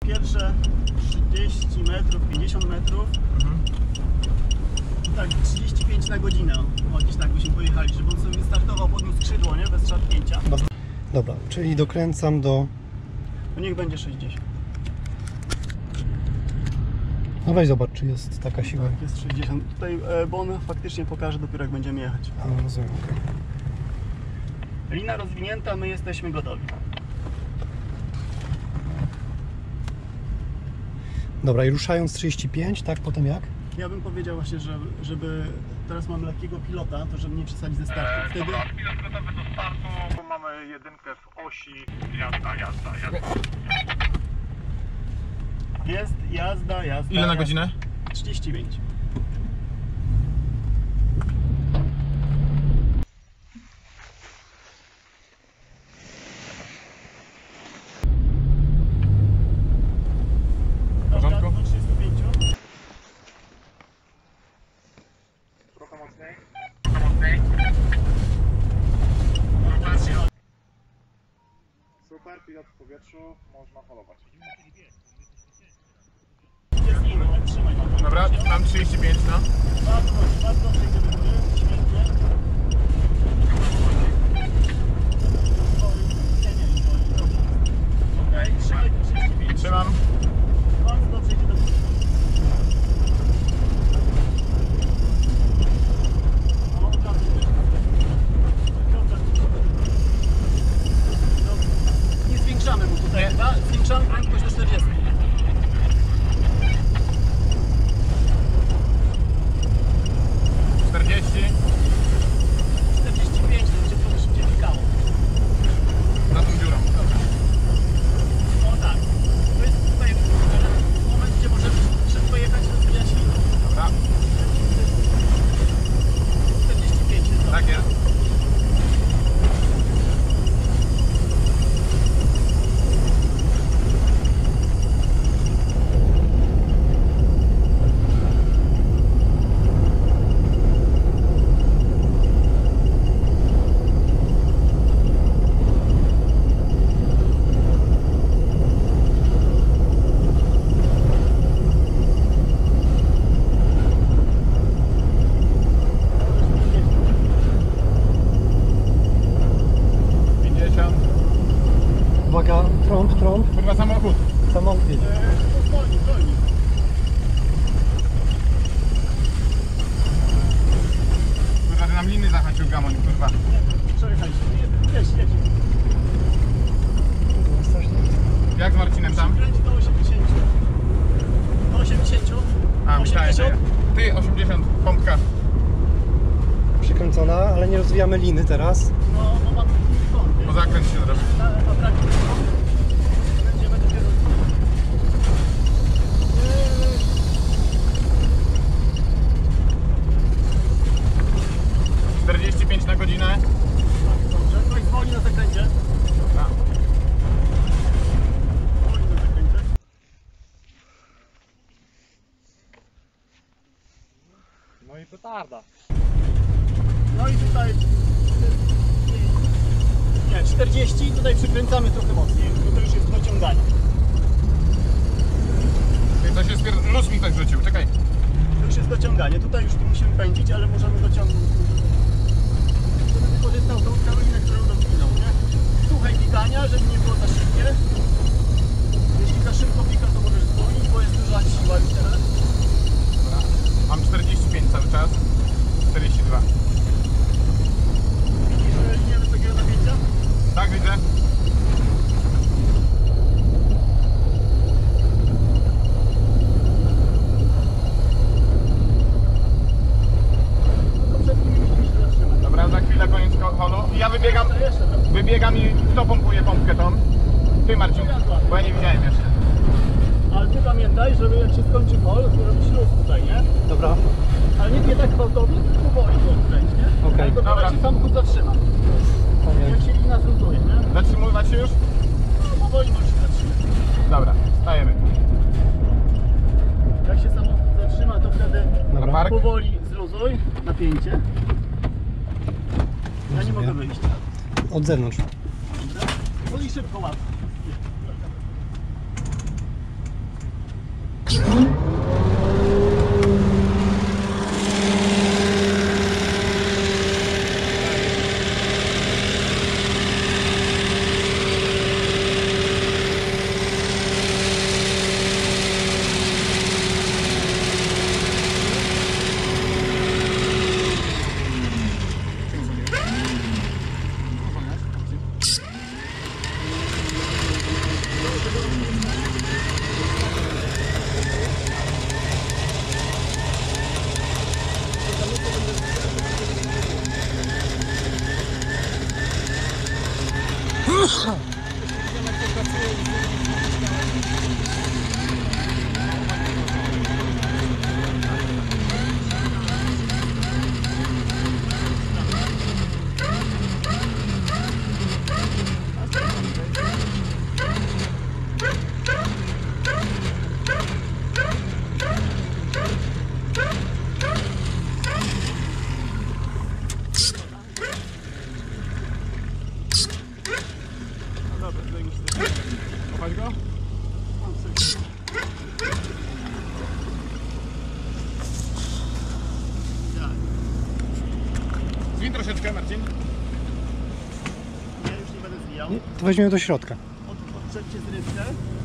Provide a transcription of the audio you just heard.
Pierwsze 30 metrów, 50 metrów. Tak, 35 na godzinę. O, gdzieś tak byśmy pojechali, żeby on sobie startował, podniósł skrzydło, nie? Bez szarpnięcia. Dobra, czyli dokręcam do... To niech będzie 60. No weź zobacz, czy jest taka siła. Tak, jest 60. Tutaj, bo on faktycznie pokaże dopiero jak będziemy jechać. A, rozumiem, okej. Lina rozwinięta, my jesteśmy gotowi. Dobra, i ruszając 35, tak? Potem jak? Ja bym powiedział właśnie, że żeby teraz mamy lekkiego pilota, to żeby nie przesadzić ze startu. Wtedy... Pilot gotowy do startu, bo mamy jedynkę w osi. Jazda. Jest jazda. Ile na godzinę? 35. W porządku? Do 35. Trochę mocniej. Super, pilot w powietrzu, można holować. Jest inny, trzymaj. Dobra, mam 35, no. Bardzo przejdzie do góry, świetnie. Okej, trzymaj do 35. Trzymam. Bardzo dobrze idzie do góry. No, od razu nie zwiększamy mu tutaj chyba, zwiększamy prędkość do 40. Na tą dziurą. O tak. To jest tutaj moment, gdzie możemy szybko jechać, rozwijać linę. Dobra. 45 jest Tak jest. Uwaga, trąb. Kurwa samochód. Samochód jedzie. Zwolnij. Kurwa, że nam liny zahaczył gamoń, kurwa. Przejechaliśmy. Jedź. Jak z Marcinem tam? Kręć do 80. Do 80. A, myślałem, że 80. ty 80, pompka. Przykręcona, ale nie rozwijamy liny teraz. No, bo mam kąt. Bo zakręt się zrobi. Na brak będziemy dopiero... 45 na godzinę. Dobrze, no i zwolnij na zakręcie. Dobra. Zwolnij na zakręcie. No i petarda. No i tutaj... Nie, 40, tutaj przykręcamy trochę mocniej, bo to już jest dociąganie. Ty, coś jest luz mi ktoś wrzucił, czekaj. To już jest dociąganie, tutaj już tu musimy pędzić, ale możemy dociągnąć. Żeby wykorzystał tą Karolinę, którą rozwinął, nie? Słuchaj pikania, żeby nie było za szybkie. Jeśli za szybko pika, to możesz zwolnić, bo jest duża siła już teraz. Dobra. Mam 45 cały czas. 42. Widzisz linię wysokiego napięcia? Tak, widzę. No to przed nimi musimy się zatrzymać. Dobra, za chwilę koniec holu. I ja Jeszcze raz. wybiegam i kto pompuje pompkę tą? Ty, Marcin, bo ja nie widziałem jeszcze. Ale ty pamiętaj, żeby jak się skończy hol, to robisz luz tutaj, nie? Dobra. Ale nie tak gwałtownie, tylko powoli go odkręć, nie? Okej. Ale dopiero Dobra. jak się samochód zatrzyma. Jak się lina zluzuje, nie? Zatrzymywać się już? No powoli możesz się zatrzymać. Dobra, stajemy. Jak się samochód zatrzyma, to wtedy Na park? powoli zluzuj napięcie. Ja nie mogę wyjść. Od zewnątrz. No i szybko łap. Chodź go? Zwin troszeczkę, Marcin. Ja już nie będę zwijał. To weźmiemy do środka. Odczepcie zrywkę.